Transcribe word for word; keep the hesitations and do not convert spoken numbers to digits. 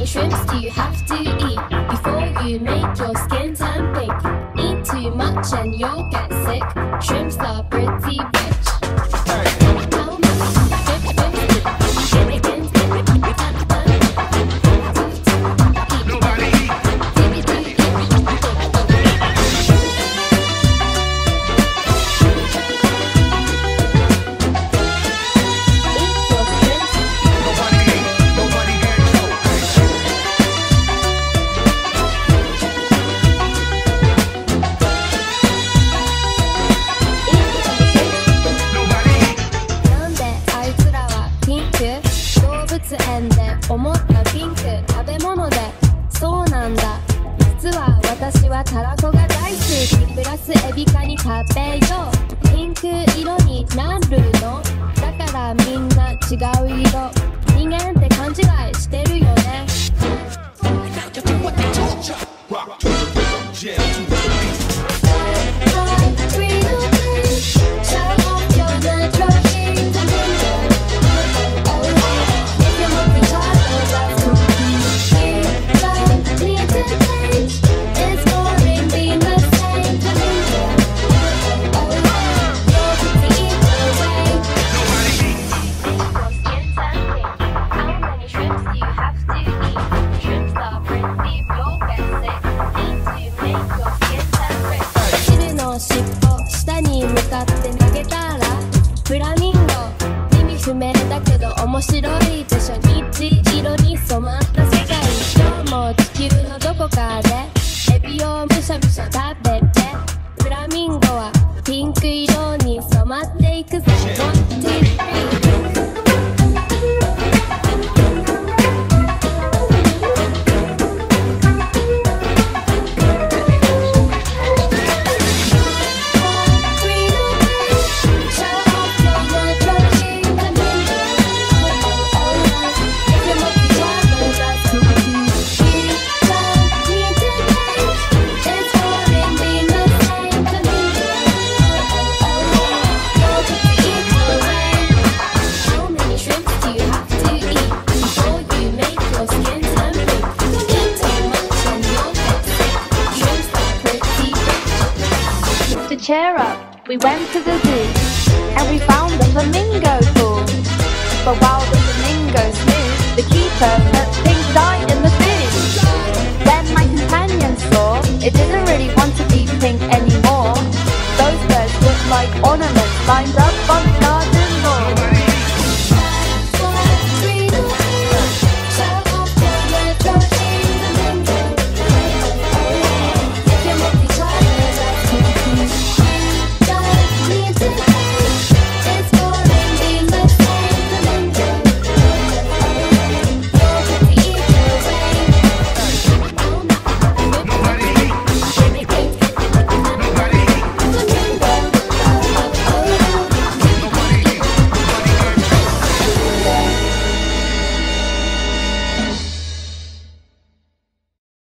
many shrimps do you have to eat before you make your skin turn pink? Eat too much and you'll get sick. Shrimps are pretty rich. How many shrimps do you Nobody eat. Cheer up, we went to the zoo and we found the flamingo pool. But while the flamingos flew, the keeper put pink dye in the food. Then my companion saw it didn't really want to be pink anymore. Those birds looked like ornaments lined up on